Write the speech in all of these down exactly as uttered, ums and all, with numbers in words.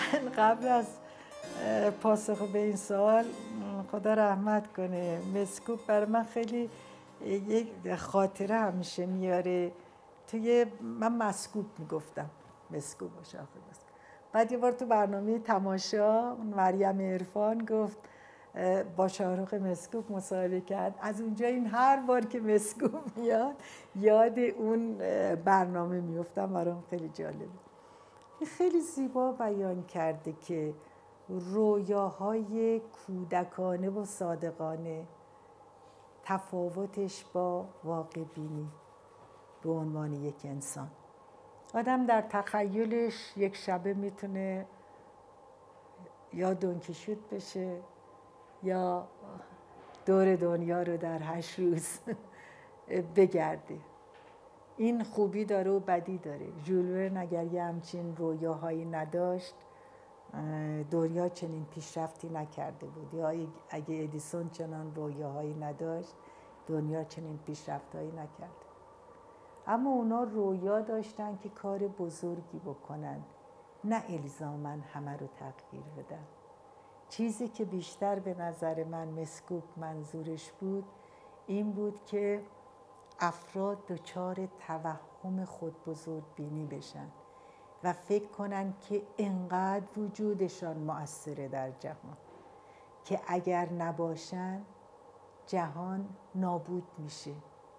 من قبل از پاسخ به این سوال، خدا رحمت کنه، مسکوب برای من خیلی یک خاطره همیشه میاره. توی من مسکوب میگفتم، مسکوب باشه آخه مسکوب. بعد یه بار تو برنامه تماشا مریم عرفان گفت با شاهرخ مسکوب مصاحبه کرد. از اونجا این هر بار که مسکوب میاد یاد اون برنامه میفتم. برام خیلی جالبه. خیلی زیبا بیان کرده که رویاهای کودکانه و صادقانه تفاوتش با واقع بینی به عنوان یک انسان. آدم در تخیلش یک شبه میتونه یا دونکیشوت بشه یا دور دنیا رو در هشت روز بگرده. این خوبی داره و بدی داره. ژول ورن اگر یه همچین رویاهایی نداشت دنیا چنین پیشرفتی نکرده بود، یا اگه ادیسون چنان رویاهایی نداشت دنیا چنین پیشرفتایی نکرده. اما اونا رویا داشتن که کار بزرگی بکنن، نه الزاماً همه رو تغییر بدن. چیزی که بیشتر به نظر من مسکوب منظورش بود این بود که افراد دچار توهم خود بزرگ بینی بشن و فکر کنن که انقدر وجودشان مؤثره در جهان که اگر نباشن جهان نابود میشه.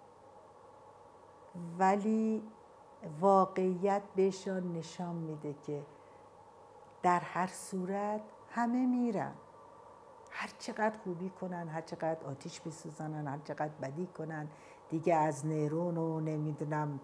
ولی واقعیت بهشان نشان میده که در هر صورت همه میرن، هر چقدر خوبی کنن، هر چقدر آتیش بسوزانن، هر چقدر بدی کنن. دیگه از نیرون و نمیدونم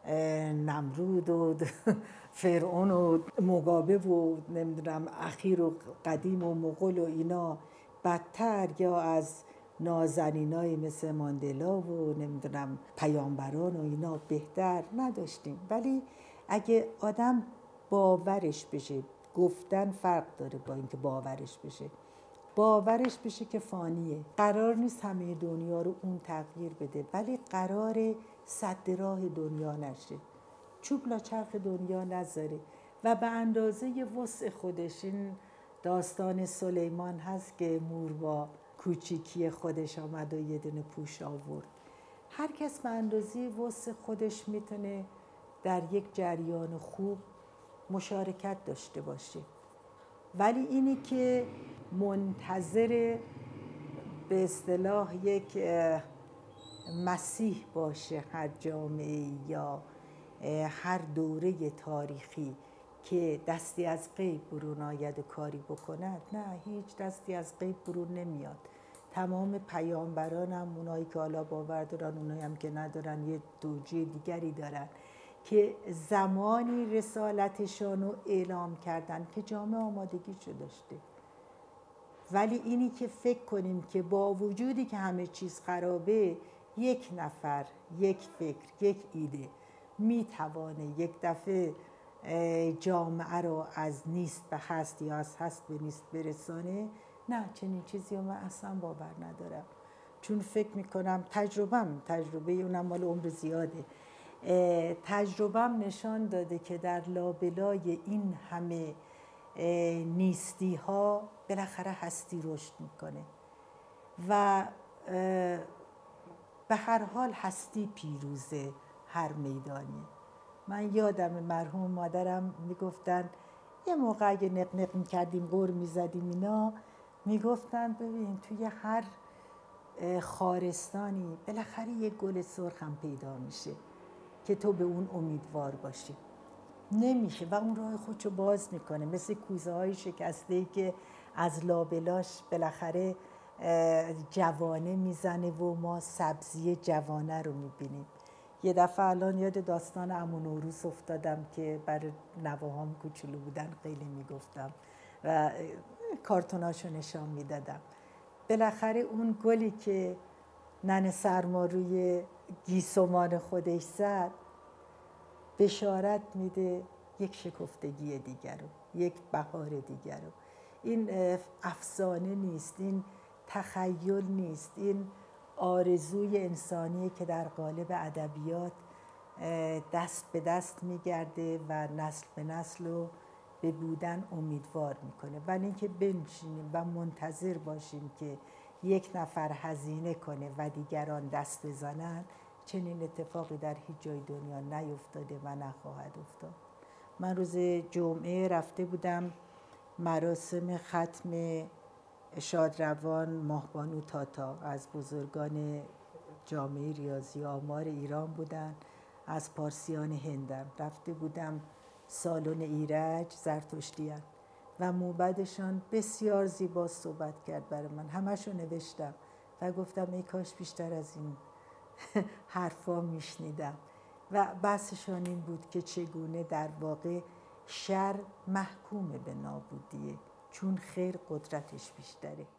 نمرود و فرعون و مقابه و نمیدونم اخیر و قدیم و مغول و اینا بدتر، یا از نازنینای مثل ماندلا و نمیدونم پیامبران و اینا بهتر نداشتیم. ولی اگه آدم باورش بشه، گفتن فرق داره با اینکه باورش بشه، باورش بشه که فانیه، قرار نیست همه دنیا رو اون تغییر بده، ولی قرار سد راه دنیا نشه، چوب لاچرخ دنیا نذاره و به اندازه وسع خودش. این داستان سلیمان هست که مور با کوچیکی خودش آمد و یه دونه پوش آورد. هر کس به اندازه وسع خودش میتونه در یک جریان خوب مشارکت داشته باشه. ولی اینی که منتظر به اصطلاح یک مسیح باشه هر جامعه یا هر دوره تاریخی که دستی از غیب برون آید و کاری بکند، نه، هیچ دستی از غیب برون نمیاد. تمام پیامبران هم، اونایی که حالا باور دارن، اونایی هم که ندارن، یه توجیه دیگری دارن که زمانی رسالتشان رو اعلام کردن که جامعه آمادگیشو داشته. ولی اینی که فکر کنیم که با وجودی که همه چیز خرابه، یک نفر، یک فکر، یک ایده میتوانه یک دفعه جامعه رو از نیست به هست یا از هست به نیست برسانه، نه، چنین چیزی رو من اصلا باور ندارم. چون فکر میکنم تجربم تجربه اونم مال عمر زیاده، تجربم نشان داده که در لابلای این همه نیستی ها بالاخره هستی رشد میکنه و به هر حال هستی پیروزه هر میدانی. من یادم مرحوم مادرم میگفتن یه موقع اگه نق نق میکردیم، غر میزدیم اینا، میگفتن ببین توی هر خارستانی بالاخره یه گل سرخ هم پیدا میشه که تو به اون امیدوار باشی. نمیشه و اون راه خودشو باز میکنه، مثل کوزه های شکسته‌ای که از لابلاش بالاخره جوانه میزنه و ما سبزی جوانه رو میبینیم. یه دفعه الان یاد داستان عمو نوروز افتادم که برای نوهام کوچولو بودن خیلی میگفتم و کارتوناشو نشان میدادم. بالاخره اون گلی که ننه سرما روی گیسومان خودش زد بشارت میده یک شکفتگی دیگر رو، یک بهار دیگر رو. این افسانه نیست، این تخیل نیست، این آرزوی انسانیه که در قالب ادبیات دست به دست میگرده و نسل به نسل رو به بودن امیدوار میکنه. ولی اینکه بنشینیم و منتظر باشیم که یک نفر هزینه کنه و دیگران دست بزنن، چنین اتفاقی در هیچ جای دنیا نیفتاده و نخواهد افتاد. من روز جمعه رفته بودم مراسم ختم شادروان ماهبانو تاتا، از بزرگان جامعه ریاضی آمار ایران بودن، از پارسیان هندن. رفته بودم سالن ایرج زرتشتیان و موبدشان بسیار زیبا صحبت کرد برای من. همشو نوشتم و گفتم ای کاش بیشتر از این حرفا میشنیدم. و بحثشان این بود که چگونه در واقع شر محکوم به نابودیه، چون خیر قدرتش بیشتره.